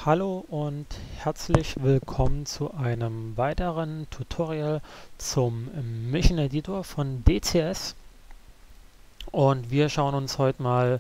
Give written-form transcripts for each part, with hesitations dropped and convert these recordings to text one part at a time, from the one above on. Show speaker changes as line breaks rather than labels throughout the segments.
Hallo und herzlich willkommen zu einem weiteren Tutorial zum Mission Editor von DCS. Und wir schauen uns heute mal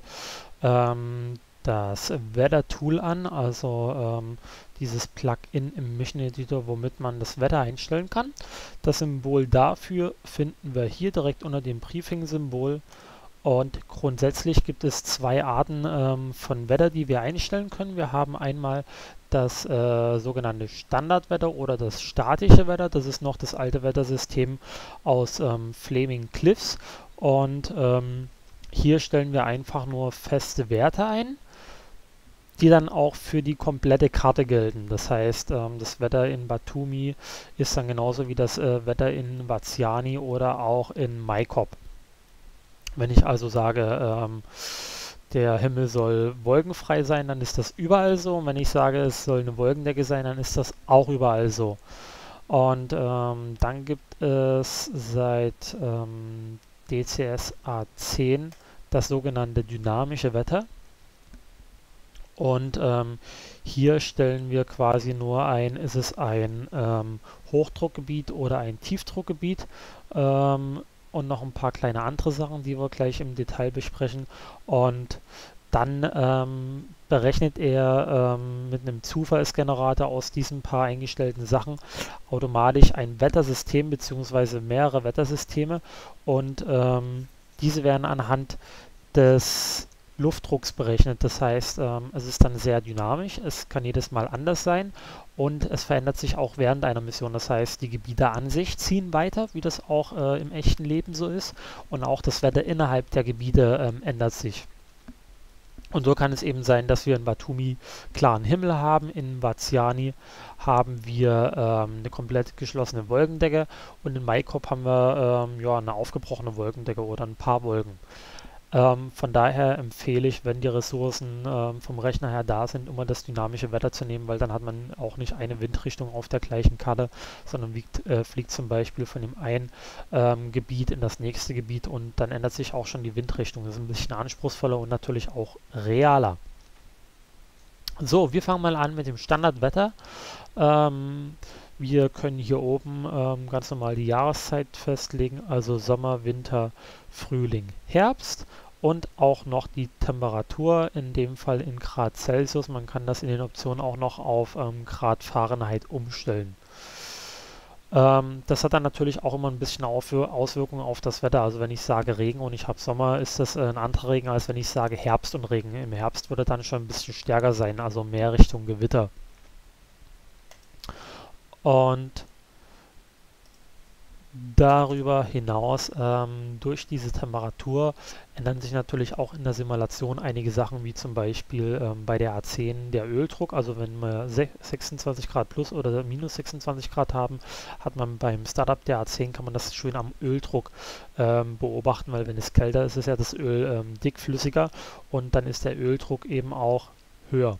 das Weather Tool an, also dieses Plugin im Mission Editor, womit man das Wetter einstellen kann. Das Symbol dafür finden wir hier direkt unter dem Briefing-Symbol. Und grundsätzlich gibt es zwei Arten von Wetter, die wir einstellen können. Wir haben einmal das sogenannte Standardwetter oder das statische Wetter. Das ist noch das alte Wettersystem aus Flaming Cliffs. Und hier stellen wir einfach nur feste Werte ein, die dann auch für die komplette Karte gelten. Das heißt, das Wetter in Batumi ist dann genauso wie das Wetter in Vaziani oder auch in Maikop. Wenn ich also sage, der Himmel soll wolkenfrei sein, dann ist das überall so. Und wenn ich sage, es soll eine Wolkendecke sein, dann ist das auch überall so. Und dann gibt es seit DCS A10 das sogenannte dynamische Wetter. Und hier stellen wir quasi nur ein, ist es ein Hochdruckgebiet oder ein Tiefdruckgebiet. Und noch ein paar kleine andere Sachen, die wir gleich im Detail besprechen. Und dann berechnet er mit einem Zufallsgenerator aus diesen paar eingestellten Sachen automatisch ein Wettersystem bzw. mehrere Wettersysteme. Und diese werden anhand des Luftdrucks berechnet. Das heißt, es ist dann sehr dynamisch, es kann jedes Mal anders sein und es verändert sich auch während einer Mission. Das heißt, die Gebiete an sich ziehen weiter, wie das auch im echten Leben so ist, und auch das Wetter innerhalb der Gebiete ändert sich. Und so kann es eben sein, dass wir in Batumi klaren Himmel haben, in Vaziani haben wir eine komplett geschlossene Wolkendecke und in Maikop haben wir ja, eine aufgebrochene Wolkendecke oder ein paar Wolken. Von daher empfehle ich, wenn die Ressourcen vom Rechner her da sind, immer das dynamische Wetter zu nehmen, weil dann hat man auch nicht eine Windrichtung auf der gleichen Karte, sondern fliegt zum Beispiel von dem einen Gebiet in das nächste Gebiet und dann ändert sich auch schon die Windrichtung. Das ist ein bisschen anspruchsvoller und natürlich auch realer. So, wir fangen mal an mit dem Standardwetter. Wir können hier oben ganz normal die Jahreszeit festlegen, also Sommer, Winter, Frühling, Herbst und auch noch die Temperatur, in dem Fall in Grad Celsius. Man kann das in den Optionen auch noch auf Grad Fahrenheit umstellen. Das hat dann natürlich auch immer ein bisschen Auswirkungen auf das Wetter. Also wenn ich sage Regen und ich habe Sommer, ist das ein anderer Regen, als wenn ich sage Herbst und Regen. Im Herbst würde dann schon ein bisschen stärker sein, also mehr Richtung Gewitter. Und darüber hinaus, durch diese Temperatur ändern sich natürlich auch in der Simulation einige Sachen, wie zum Beispiel bei der A10 der Öldruck. Also wenn wir 26 Grad plus oder minus 26 Grad haben, hat man beim Startup der A10, kann man das schön am Öldruck beobachten, weil wenn es kälter ist, ist ja das Öl dickflüssiger und dann ist der Öldruck eben auch höher.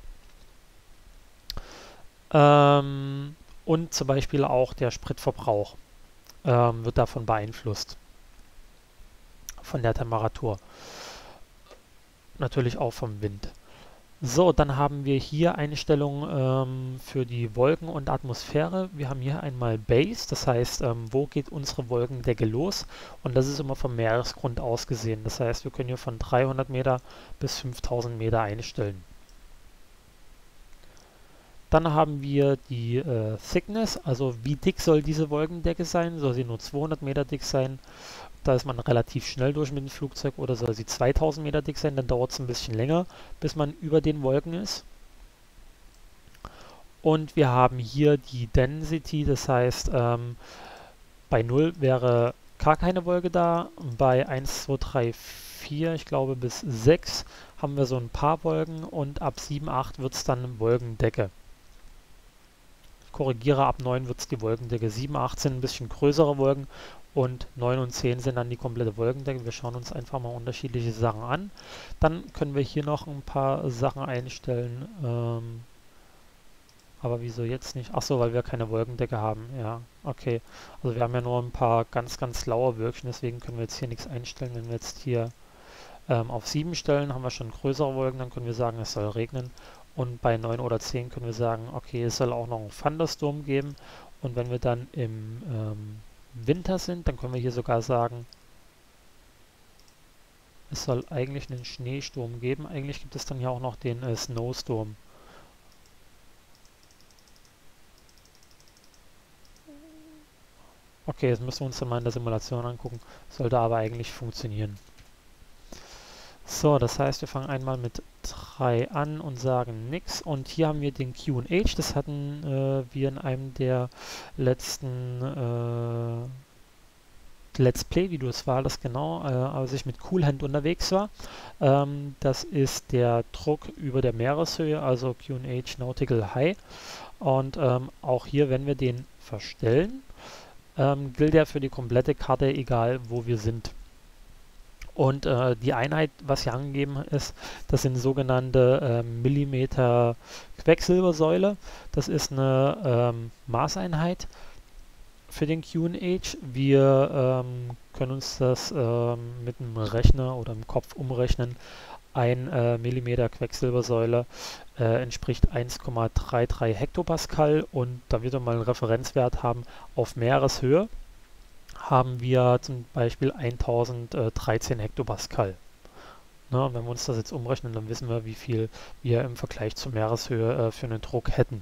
Und zum Beispiel auch der Spritverbrauch wird davon beeinflusst, von der Temperatur. Natürlich auch vom Wind. So, dann haben wir hier Einstellungen für die Wolken und Atmosphäre. Wir haben hier einmal Base, das heißt, wo geht unsere Wolkendecke los? Und das ist immer vom Meeresgrund aus gesehen. Das heißt, wir können hier von 300 Meter bis 5000 Meter einstellen. Dann haben wir die Thickness, also wie dick soll diese Wolkendecke sein? Soll sie nur 200 Meter dick sein? Da ist man relativ schnell durch mit dem Flugzeug. Oder soll sie 2000 Meter dick sein? Dann dauert es ein bisschen länger, bis man über den Wolken ist. Und wir haben hier die Density, das heißt, bei 0 wäre gar keine Wolke da. Bei 1, 2, 3, 4, ich glaube bis 6 haben wir so ein paar Wolken und ab 7, 8 wird es dann eine Wolkendecke. Korrigiere, ab 9 wird es die Wolkendecke. 7, 8 sind ein bisschen größere Wolken und 9 und 10 sind dann die komplette Wolkendecke. Wir schauen uns einfach mal unterschiedliche Sachen an. Dann können wir hier noch ein paar Sachen einstellen. Aber wieso jetzt nicht? Achso, weil wir keine Wolkendecke haben. Ja, okay. Also wir haben ja nur ein paar ganz, ganz laue Wölkchen, deswegen können wir jetzt hier nichts einstellen. Wenn wir jetzt hier auf 7 stellen, haben wir schon größere Wolken, dann können wir sagen, es soll regnen. Und bei 9 oder 10 können wir sagen, okay, es soll auch noch einen Thunderstorm geben. Und wenn wir dann im Winter sind, dann können wir hier sogar sagen, es soll eigentlich einen Schneesturm geben. Eigentlich gibt es dann ja auch noch den Snowstorm. Okay, das müssen wir uns dann mal in der Simulation angucken. Sollte aber eigentlich funktionieren. So, das heißt, wir fangen einmal mit 3 an und sagen nix. Und hier haben wir den Q&H. Das hatten wir in einem der letzten Let's Play-Videos war das genau, als ich mit Cool Hand unterwegs war. Das ist der Druck über der Meereshöhe, also Q&H Nautical High. Und auch hier, wenn wir den verstellen, gilt er für die komplette Karte, egal wo wir sind. Und die Einheit, was hier angegeben ist, das sind sogenannte Millimeter Quecksilbersäule. Das ist eine Maßeinheit für den Q&H. Wir können uns das mit einem Rechner oder im Kopf umrechnen. Ein Millimeter Quecksilbersäule entspricht 1,33 Hektopascal, und da wir dann mal einen Referenzwert haben auf Meereshöhe, haben wir zum Beispiel 1013 Hektopascal. Ne, und wenn wir uns das jetzt umrechnen, dann wissen wir, wie viel wir im Vergleich zur Meereshöhe für einen Druck hätten.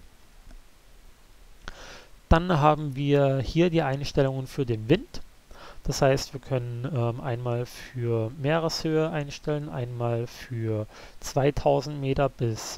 Dann haben wir hier die Einstellungen für den Wind. Das heißt, wir können einmal für Meereshöhe einstellen, einmal für 2000 Meter bis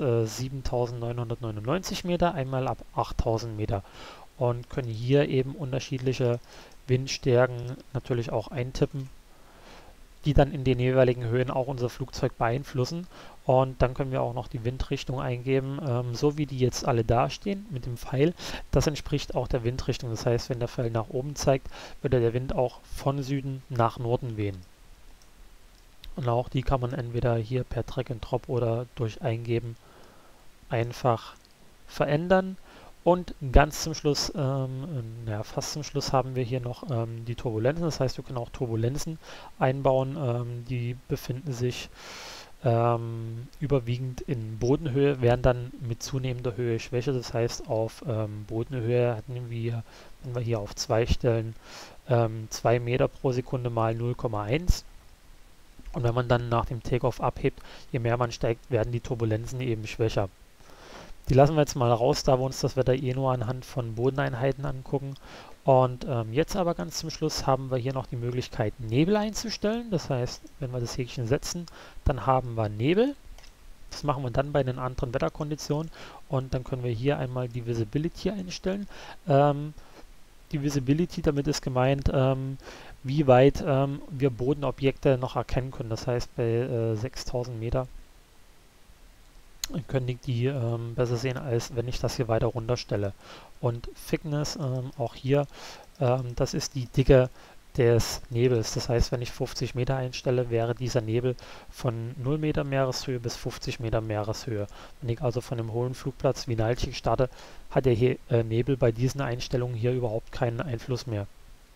7999 Meter, einmal ab 8000 Meter. Und können hier eben unterschiedliche Windstärken natürlich auch eintippen, die dann in den jeweiligen Höhen auch unser Flugzeug beeinflussen. Und dann können wir auch noch die Windrichtung eingeben, so wie die jetzt alle dastehen mit dem Pfeil. Das entspricht auch der Windrichtung. Das heißt, wenn der Pfeil nach oben zeigt, würde der Wind auch von Süden nach Norden wehen. Und auch die kann man entweder hier per Drag and Drop oder durch Eingeben einfach verändern. Und ganz zum Schluss, fast zum Schluss, haben wir hier noch die Turbulenzen. Das heißt, wir können auch Turbulenzen einbauen. Die befinden sich überwiegend in Bodenhöhe, werden dann mit zunehmender Höhe schwächer. Das heißt, auf Bodenhöhe hatten wir, wenn wir hier auf 2 stellen, 2 Meter pro Sekunde mal 0,1. Und wenn man dann nach dem Takeoff abhebt, je mehr man steigt, werden die Turbulenzen eben schwächer. Die lassen wir jetzt mal raus, da wir uns das Wetter eh nur anhand von Bodeneinheiten angucken. Und jetzt aber ganz zum Schluss haben wir hier noch die Möglichkeit, Nebel einzustellen. Das heißt, wenn wir das Häkchen setzen, dann haben wir Nebel. Das machen wir dann bei den anderen Wetterkonditionen. Und dann können wir hier einmal die Visibility einstellen. Die Visibility, damit ist gemeint, wie weit wir Bodenobjekte noch erkennen können. Das heißt, bei 6000 Meter können die besser sehen, als wenn ich das hier weiter runter stelle. Und Thickness, auch hier, das ist die Dicke des Nebels. Das heißt, wenn ich 50 Meter einstelle, wäre dieser Nebel von 0 Meter Meereshöhe bis 50 Meter Meereshöhe. Wenn ich also von einem hohen Flugplatz wie Naltschik starte, hat der Nebel bei diesen Einstellungen hier überhaupt keinen Einfluss mehr.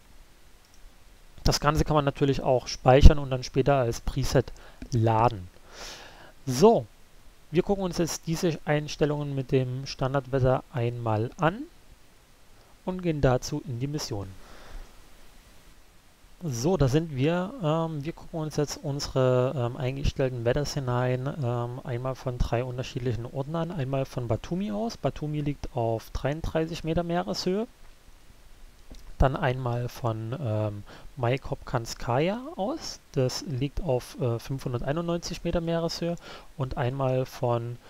Das Ganze kann man natürlich auch speichern und dann später als Preset laden. So. Wir gucken uns jetzt diese Einstellungen mit dem Standardwetter einmal an und gehen dazu in die Mission. So, da sind wir. Wir gucken uns jetzt unsere eingestellten Wetterszenarien einmal von 3 unterschiedlichen Orten an. Einmal von Batumi aus. Batumi liegt auf 33 Meter Meereshöhe. Dann einmal von Maikopkanskaya aus, das liegt auf 591 Meter Meereshöhe, und einmal von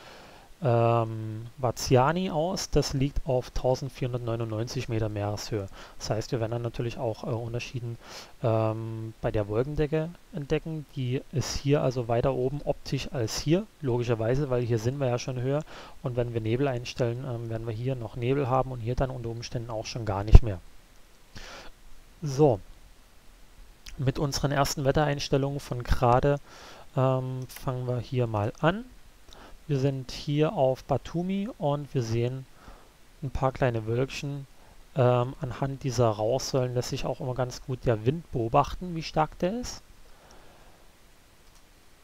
Vaziani aus, das liegt auf 1499 Meter Meereshöhe. Das heißt, wir werden dann natürlich auch Unterschieden bei der Wolkendecke entdecken. Die ist hier also weiter oben optisch als hier, logischerweise, weil hier sind wir ja schon höher. Und wenn wir Nebel einstellen, werden wir hier noch Nebel haben und hier dann unter Umständen auch schon gar nicht mehr. So, mit unseren ersten Wettereinstellungen von gerade fangen wir hier mal an. Wir sind hier auf Batumi und wir sehen ein paar kleine Wölkchen. Anhand dieser Rauchsäulen lässt sich auch immer ganz gut der Wind beobachten, wie stark der ist.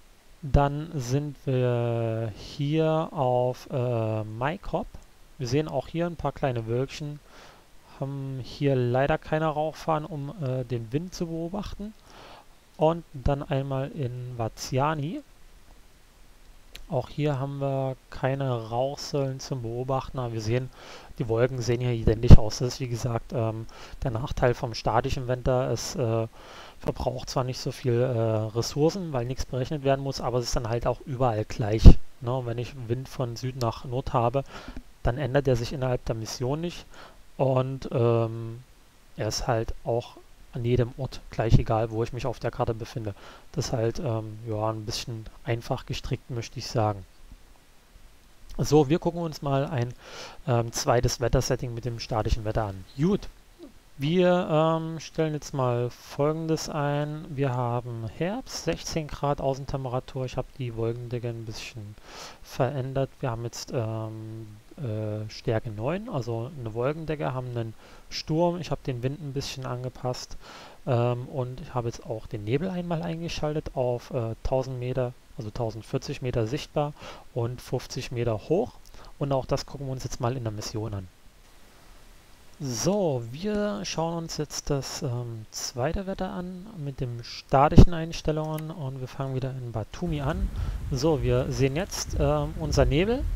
Dann sind wir hier auf MyCop. Wir sehen auch hier ein paar kleine Wölkchen. Haben hier leider keine Rauchfahnen, um den Wind zu beobachten. Und dann einmal in Vaziani. Auch hier haben wir keine Rauchsäulen zum Beobachten, aber wir sehen, die Wolken sehen hier identisch aus. Das ist wie gesagt der Nachteil vom statischen Wetter. Es verbraucht zwar nicht so viel Ressourcen, weil nichts berechnet werden muss, aber es ist dann halt auch überall gleich. Ne? Und wenn ich Wind von Süd nach Nord habe, dann ändert er sich innerhalb der Mission nicht und er ist halt auch an jedem Ort gleich egal, wo ich mich auf der Karte befinde. Das ist halt ja, ein bisschen einfach gestrickt, möchte ich sagen. So, wir gucken uns mal ein zweites Wettersetting mit dem statischen Wetter an. Gut, wir stellen jetzt mal Folgendes ein. Wir haben Herbst, 16 Grad Außentemperatur. Ich habe die Wolkendecke ein bisschen verändert. Wir haben jetzt Stärke 9, also eine Wolkendecke, haben einen Sturm. Ich habe den Wind ein bisschen angepasst und ich habe jetzt auch den Nebel einmal eingeschaltet auf 1000 Meter, also 1040 Meter sichtbar und 50 Meter hoch. Und auch das gucken wir uns jetzt mal in der Mission an. So, wir schauen uns jetzt das zweite Wetter an mit den statischen Einstellungen und wir fangen wieder in Batumi an. So, wir sehen jetzt unser Nebel.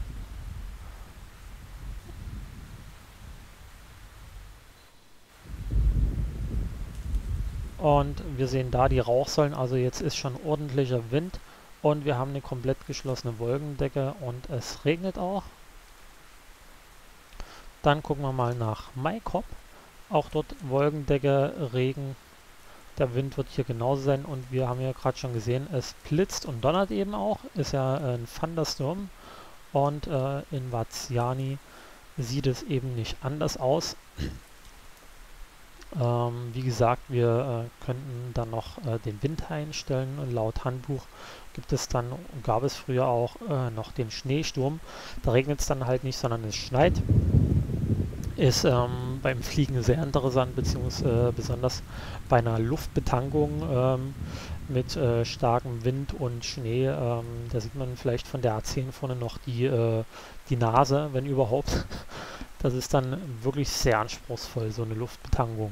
Und wir sehen da die Rauchsäulen, also jetzt ist schon ordentlicher Wind und wir haben eine komplett geschlossene Wolkendecke und es regnet auch. Dann gucken wir mal nach MyCop. Auch dort Wolkendecke, Regen. Der Wind wird hier genauso sein und wir haben ja gerade schon gesehen, es blitzt und donnert eben auch. Ist ja ein Thunderstorm und in Vaziani sieht es eben nicht anders aus. Wie gesagt, wir könnten dann noch den Wind einstellen und laut Handbuch gab es früher auch noch den Schneesturm. Da regnet es dann halt nicht, sondern es schneit. Ist beim Fliegen sehr interessant, beziehungsweise besonders bei einer Luftbetankung mit starkem Wind und Schnee. Da sieht man vielleicht von der A10 vorne noch die Nase, wenn überhaupt. Das ist dann wirklich sehr anspruchsvoll, so eine Luftbetankung.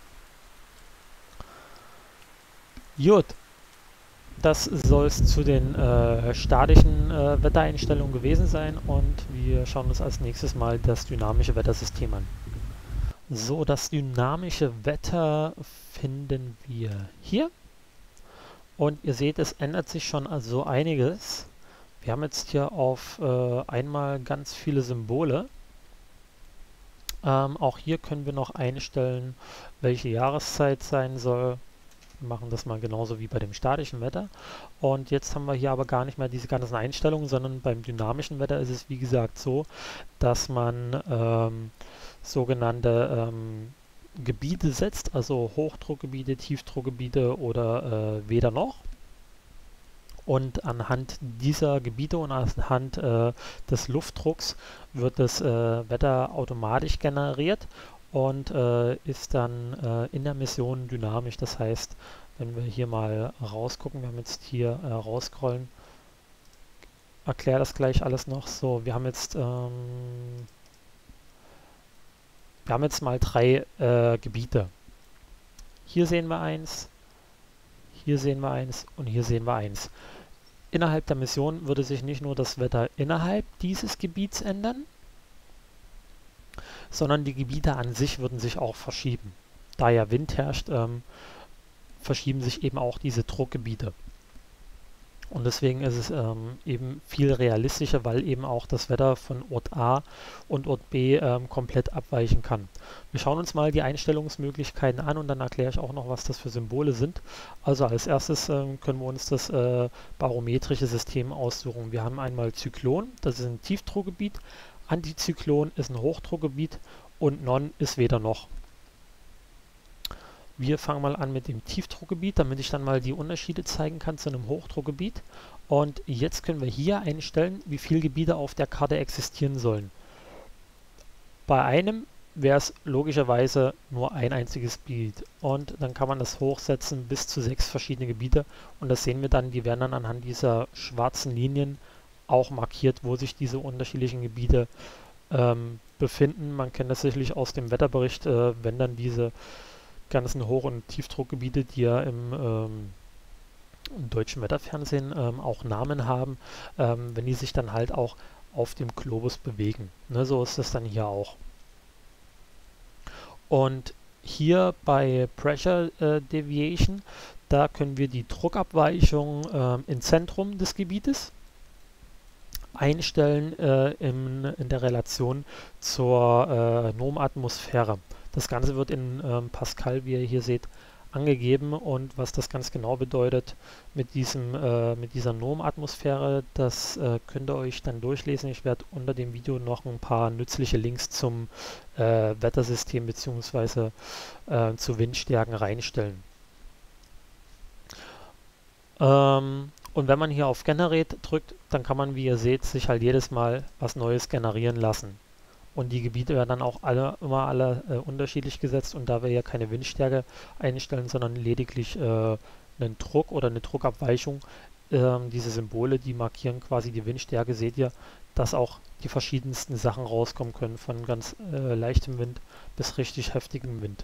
Gut, das soll es zu den statischen Wettereinstellungen gewesen sein und wir schauen uns als nächstes mal das dynamische Wettersystem an. So, das dynamische Wetter finden wir hier und ihr seht, es ändert sich schon also einiges. Wir haben jetzt hier auf einmal ganz viele Symbole. Auch hier können wir noch einstellen, welche Jahreszeit sein soll. Wir machen das mal genauso wie bei dem statischen Wetter. Und jetzt haben wir hier aber gar nicht mehr diese ganzen Einstellungen, sondern beim dynamischen Wetter ist es wie gesagt so, dass man sogenannte Gebiete setzt, also Hochdruckgebiete, Tiefdruckgebiete oder weder noch. Und anhand dieser Gebiete und anhand des Luftdrucks wird das Wetter automatisch generiert und ist dann in der Mission dynamisch. Das heißt, wenn wir hier mal rausgucken, wir haben jetzt hier rausscrollen, erkläre das gleich alles noch. So, wir haben jetzt mal 3 Gebiete. Hier sehen wir eins, hier sehen wir eins und hier sehen wir eins. Innerhalb der Mission würde sich nicht nur das Wetter innerhalb dieses Gebiets ändern, sondern die Gebiete an sich würden sich auch verschieben. Da ja Wind herrscht, verschieben sich eben auch diese Druckgebiete. Und deswegen ist es eben viel realistischer, weil eben auch das Wetter von Ort A und Ort B komplett abweichen kann. Wir schauen uns mal die Einstellungsmöglichkeiten an und dann erkläre ich auch noch, was das für Symbole sind. Also als erstes können wir uns das barometrische System aussuchen. Wir haben einmal Zyklon, das ist ein Tiefdruckgebiet, Antizyklon ist ein Hochdruckgebiet und Non ist weder noch. Wir fangen mal an mit dem Tiefdruckgebiet, damit ich dann mal die Unterschiede zeigen kann zu einem Hochdruckgebiet. Und jetzt können wir hier einstellen, wie viele Gebiete auf der Karte existieren sollen. Bei einem wäre es logischerweise nur ein einziges Gebiet. Und dann kann man das hochsetzen bis zu 6 verschiedene Gebiete. Und das sehen wir dann, die werden dann anhand dieser schwarzen Linien auch markiert, wo sich diese unterschiedlichen Gebiete befinden. Man kennt das sicherlich aus dem Wetterbericht, wenn dann diese ganzen Hoch- und Tiefdruckgebiete, die ja im deutschen Wetterfernsehen auch Namen haben, wenn die sich dann halt auch auf dem Globus bewegen. Ne, so ist das dann hier auch. Und hier bei Pressure Deviation, da können wir die Druckabweichung im Zentrum des Gebietes einstellen in der Relation zur Normatmosphäre. Das Ganze wird in Pascal, wie ihr hier seht, angegeben, und was das ganz genau bedeutet mit dieser Normatmosphäre, das könnt ihr euch dann durchlesen. Ich werde unter dem Video noch ein paar nützliche Links zum Wettersystem bzw. zu Windstärken reinstellen. Und wenn man hier auf Generate drückt, dann kann man, wie ihr seht, sich halt jedes Mal was Neues generieren lassen. Und die Gebiete werden dann auch immer alle unterschiedlich gesetzt, und da wir ja keine Windstärke einstellen, sondern lediglich einen Druck oder eine Druckabweichung, diese Symbole, die markieren quasi die Windstärke, seht ihr, dass auch die verschiedensten Sachen rauskommen können, von ganz leichtem Wind bis richtig heftigem Wind.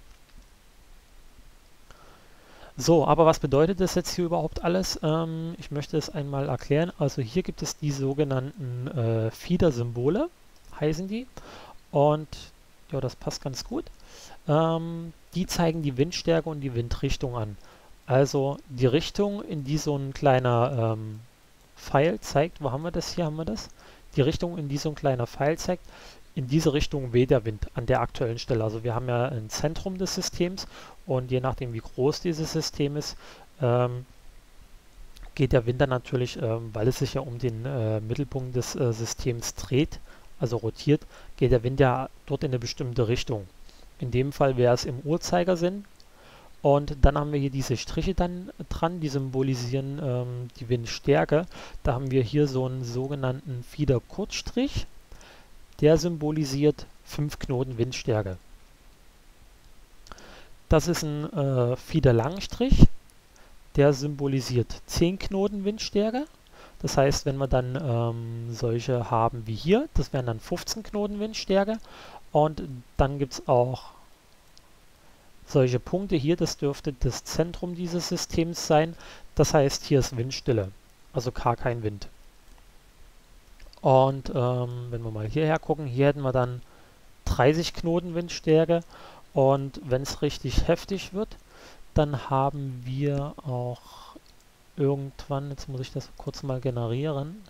So, aber was bedeutet das jetzt hier überhaupt alles? Ich möchte es einmal erklären. Also hier gibt es die sogenannten Feeder-Symbole, heißen die. Und ja, das passt ganz gut. Die zeigen die Windstärke und die Windrichtung an. Also die Richtung, in die so ein kleiner Pfeil zeigt. Wo haben wir das? Hier haben wir das. Die Richtung, in die so ein kleiner Pfeil zeigt. In diese Richtung weht der Wind an der aktuellen Stelle. Also wir haben ja ein Zentrum des Systems, und je nachdem wie groß dieses System ist, geht der Wind dann natürlich, weil es sich ja um den Mittelpunkt des Systems dreht, also rotiert, geht der Wind ja dort in eine bestimmte Richtung. In dem Fall wäre es im Uhrzeigersinn. Und dann haben wir hier diese Striche dann dran, die symbolisieren die Windstärke. Da haben wir hier so einen sogenannten Feeder-Kurzstrich. Der symbolisiert 5 Knoten Windstärke. Das ist ein Feeder-Langstrich. Der symbolisiert 10 Knoten Windstärke. Das heißt, wenn wir dann solche haben wie hier, das wären dann 15 Knoten Windstärke. Und dann gibt es auch solche Punkte hier, das dürfte das Zentrum dieses Systems sein. Das heißt, hier ist Windstille, also gar kein Wind. Und wenn wir mal hierher gucken, hier hätten wir dann 30 Knoten Windstärke. Und wenn es richtig heftig wird, dann haben wir auch irgendwann, jetzt muss ich das kurz mal generieren.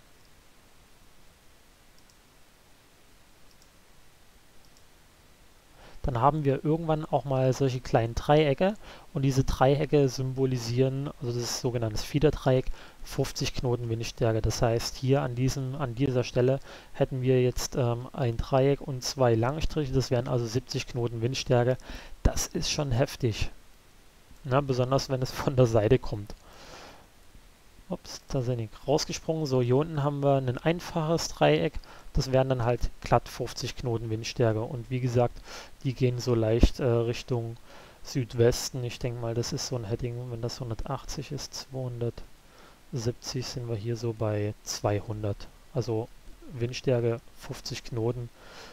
Dann haben wir irgendwann auch mal solche kleinen Dreiecke, und diese Dreiecke symbolisieren, also das ist sogenanntes Feeder-Dreieck, 50 Knoten Windstärke. Das heißt, hier an dieser Stelle hätten wir jetzt ein Dreieck und 2 Langstriche, das wären also 70 Knoten Windstärke. Das ist schon heftig, na, besonders wenn es von der Seite kommt. Ups, da sind die rausgesprungen. So, hier unten haben wir ein einfaches Dreieck. Das wären dann halt glatt 50 Knoten Windstärke. Und wie gesagt, die gehen so leicht Richtung Südwesten. Ich denke mal, das ist so ein Heading, wenn das 180 ist, 270 sind wir hier so bei 200. Also Windstärke 50 Knoten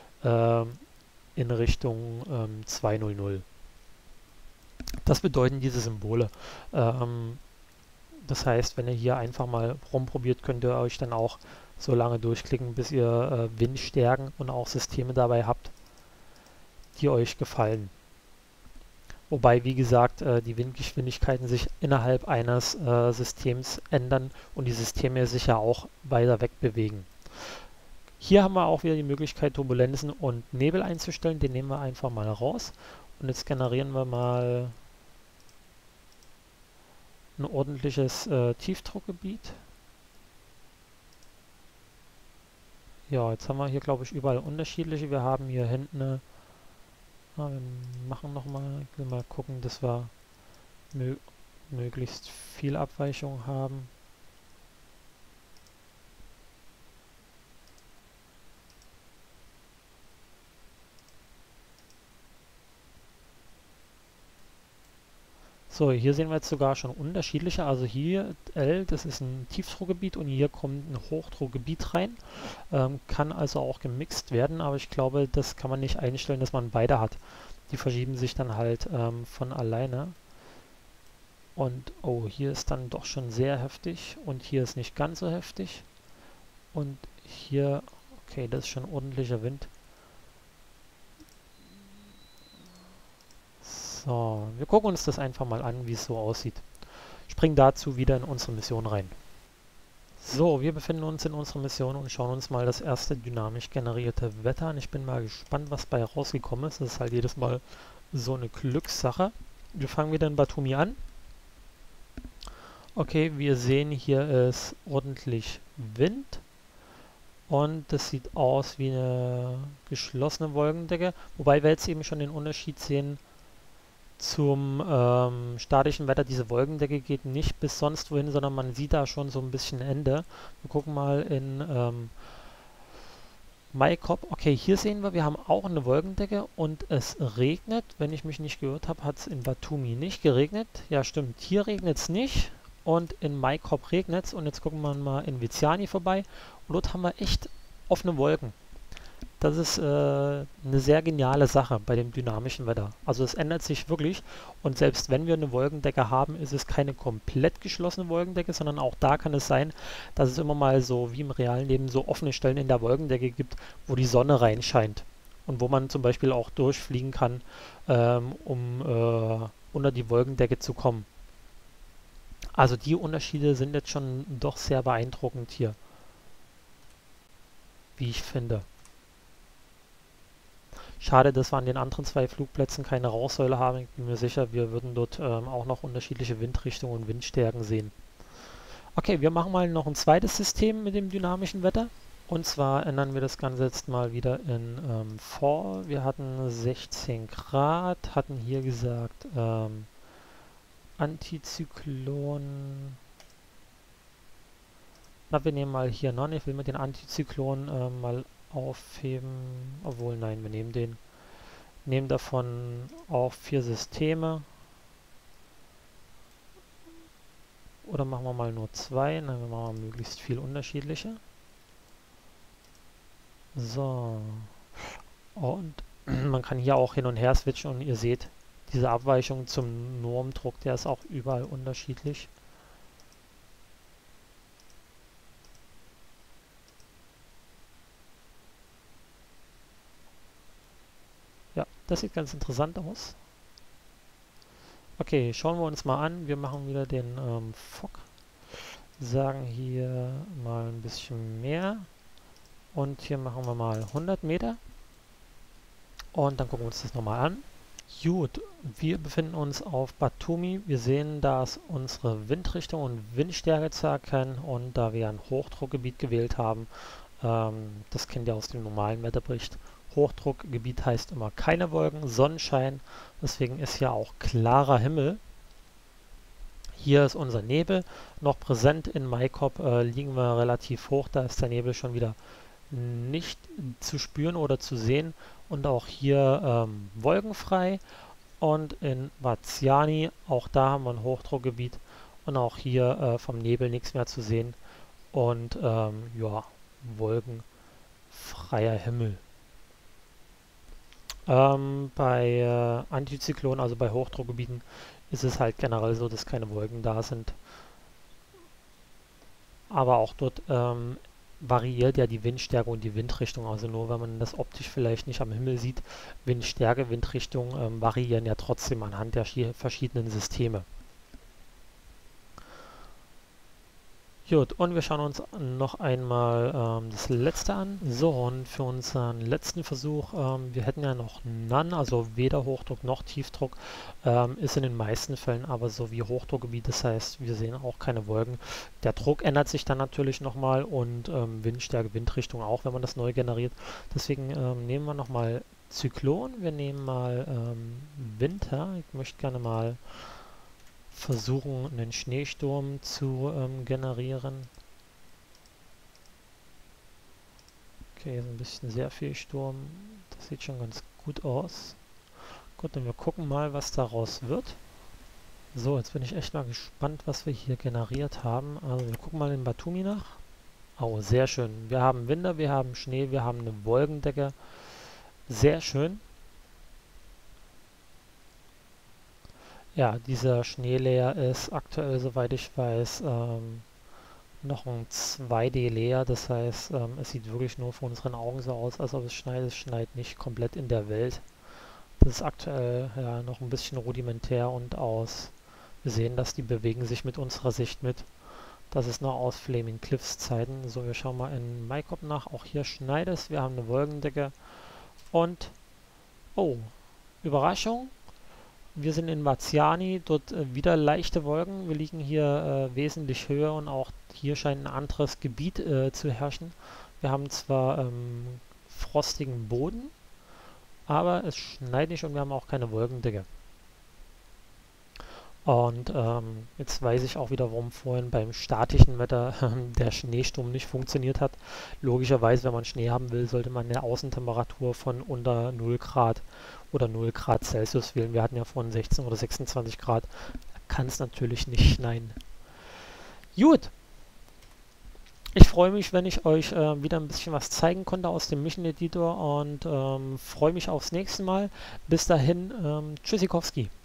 in Richtung 200. Das bedeuten diese Symbole. Das heißt, wenn ihr hier einfach mal rumprobiert, könnt ihr euch dann auch so lange durchklicken, bis ihr Windstärken und auch Systeme dabei habt, die euch gefallen. Wobei, wie gesagt, die Windgeschwindigkeiten sich innerhalb eines Systems ändern und die Systeme sich ja auch weiter wegbewegen. Hier haben wir auch wieder die Möglichkeit, Turbulenzen und Nebel einzustellen. Den nehmen wir einfach mal raus. Und jetzt generieren wir mal ein ordentliches Tiefdruckgebiet. Ja, jetzt haben wir hier, glaube ich, überall unterschiedliche. Wir haben hier hinten, wir machen nochmal, ich will mal gucken, dass wir möglichst viel Abweichung haben. So, hier sehen wir jetzt sogar schon unterschiedliche. Also hier L, das ist ein Tiefdruckgebiet und hier kommt ein Hochdruckgebiet rein. Kann also auch gemixt werden, aber ich glaube, das kann man nicht einstellen, dass man beide hat. Die verschieben sich dann halt von alleine. Und oh, hier ist dann doch schon sehr heftig und hier ist nicht ganz so heftig. Und hier, okay, das ist schon ordentlicher Wind. So, wir gucken uns das einfach mal an, wie es so aussieht. Springen dazu wieder in unsere Mission rein. So, wir befinden uns in unserer Mission und schauen uns mal das erste dynamisch generierte Wetter an. Ich bin mal gespannt, was bei rausgekommen ist. Das ist halt jedes Mal so eine Glückssache. Wir fangen wieder in Batumi an. Okay, wir sehen, hier ist ordentlich Wind. Und das sieht aus wie eine geschlossene Wolkendecke. Wobei wir jetzt eben schon den Unterschied sehen zum statischen Wetter. Diese Wolkendecke geht nicht bis sonst wohin, sondern man sieht da schon so ein bisschen Ende. Wir gucken mal in Maikop. Okay, hier sehen wir haben auch eine Wolkendecke und es regnet. Wenn ich mich nicht gehört habe, hat es in Batumi nicht geregnet. Ja, stimmt. Hier regnet es nicht. Und in Maikop regnet es. Und jetzt gucken wir mal in Viziani vorbei. Und dort haben wir echt offene Wolken. Das ist eine sehr geniale Sache bei dem dynamischen Wetter. Also es ändert sich wirklich und selbst wenn wir eine Wolkendecke haben, ist es keine komplett geschlossene Wolkendecke, sondern auch da kann es sein, dass es immer mal so wie im realen Leben so offene Stellen in der Wolkendecke gibt, wo die Sonne reinscheint und wo man zum Beispiel auch durchfliegen kann, um unter die Wolkendecke zu kommen. Also die Unterschiede sind jetzt schon doch sehr beeindruckend hier, wie ich finde. Schade, dass wir an den anderen zwei Flugplätzen keine Rauchsäule haben. Ich bin mir sicher, wir würden dort auch noch unterschiedliche Windrichtungen und Windstärken sehen. Okay, wir machen mal noch ein zweites System mit dem dynamischen Wetter. Und zwar ändern wir das Ganze jetzt mal wieder in vor. Wir hatten 16 Grad, hatten hier gesagt Antizyklon. Na, wir nehmen mal hier Non. Ich will mit den Antizyklon mal aufheben. Obwohl, nein, wir nehmen den. Nehmen davon auch 4 Systeme. Oder machen wir mal nur 2. Nein, wir machen mal möglichst viel unterschiedliche. So. Und man kann hier auch hin und her switchen und ihr seht, diese Abweichung zum Normdruck, der ist auch überall unterschiedlich. Ja, das sieht ganz interessant aus. Okay, schauen wir uns mal an. Wir machen wieder den Fog. Sagen hier mal ein bisschen mehr. Und hier machen wir mal 100 Meter. Und dann gucken wir uns das nochmal an. Gut, wir befinden uns auf Batumi. Wir sehen, da ist unsere Windrichtung und Windstärke zu erkennen. Und da wir ein Hochdruckgebiet gewählt haben, das kennt ihr aus dem normalen Wetterbericht. Hochdruckgebiet heißt immer keine Wolken, Sonnenschein. Deswegen ist hier auch klarer Himmel. Hier ist unser Nebel noch präsent. In Maikop liegen wir relativ hoch. Da ist der Nebel schon wieder nicht zu spüren oder zu sehen. Und auch hier wolkenfrei. Und in Vaziani, auch da haben wir ein Hochdruckgebiet. Und auch hier vom Nebel nichts mehr zu sehen. Und ja, wolkenfreier Himmel. Bei Antizyklonen, also bei Hochdruckgebieten, ist es halt generell so, dass keine Wolken da sind. Aber auch dort variiert ja die Windstärke und die Windrichtung. Also nur wenn man das optisch vielleicht nicht am Himmel sieht, Windstärke, Windrichtung variieren ja trotzdem anhand der verschiedenen Systeme. Gut, und wir schauen uns noch einmal das letzte an. So, und für unseren letzten Versuch, wir hätten ja noch None, also weder Hochdruck noch Tiefdruck, ist in den meisten Fällen aber so wie Hochdruckgebiet, das heißt, wir sehen auch keine Wolken. Der Druck ändert sich dann natürlich nochmal und Windstärke, Windrichtung auch, wenn man das neu generiert. Deswegen nehmen wir nochmal Zyklon, wir nehmen mal Winter, ich möchte gerne mal versuchen, einen Schneesturm zu generieren. Okay, ist ein bisschen sehr viel Sturm. Das sieht schon ganz gut aus. Gut, dann wir gucken mal, was daraus wird. So, jetzt bin ich echt mal gespannt, was wir hier generiert haben. Also wir gucken mal in Batumi nach. Oh, sehr schön. Wir haben Winter, wir haben Schnee, wir haben eine Wolkendecke. Sehr schön. Ja, dieser Schneelayer ist aktuell, soweit ich weiß, noch ein 2D-Layer. Das heißt, es sieht wirklich nur vor unseren Augen so aus, als ob es schneit. Es schneit nicht komplett in der Welt. Das ist aktuell ja noch ein bisschen rudimentär und aus. Wir sehen, dass die bewegen sich mit unserer Sicht mit. Das ist noch aus Flaming Cliffs Zeiten. So, wir schauen mal in Maikop nach. Auch hier schneit es. Wir haben eine Wolkendecke. Und, oh, Überraschung. Wir sind in Marziani. Dort wieder leichte Wolken. Wir liegen hier wesentlich höher und auch hier scheint ein anderes Gebiet zu herrschen. Wir haben zwar frostigen Boden, aber es schneit nicht und wir haben auch keine Wolkendecke. Und jetzt weiß ich auch wieder, warum vorhin beim statischen Wetter der Schneesturm nicht funktioniert hat. Logischerweise, wenn man Schnee haben will, sollte man eine Außentemperatur von unter 0 Grad oder 0 Grad Celsius wählen. Wir hatten ja vorhin 16 oder 26 Grad. Da kann es natürlich nicht schneien. Gut, ich freue mich, wenn ich euch wieder ein bisschen was zeigen konnte aus dem Mission Editor und freue mich aufs nächste Mal. Bis dahin, Tschüssikowski.